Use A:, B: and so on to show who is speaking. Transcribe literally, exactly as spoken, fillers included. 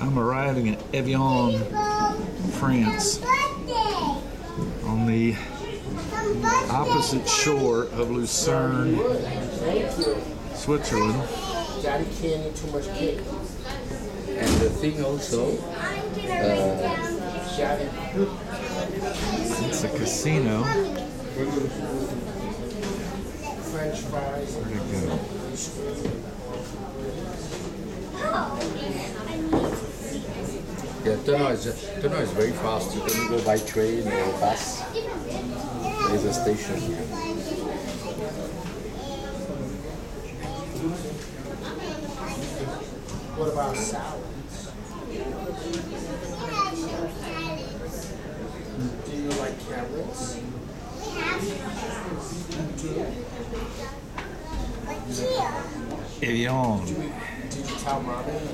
A: I'm arriving at Evian, France, on the opposite shore of Lucerne, Switzerland.
B: Daddy can't eat too much cake. And the thing also, uh,
A: It's a casino.
B: French fries.
A: Where'd it go?
B: Yeah, tunnel is, tunnel is very fast. You can go by train or bus. There is a station. What about salads? Do you like carrots?
A: Evian.
B: Did you tell mommy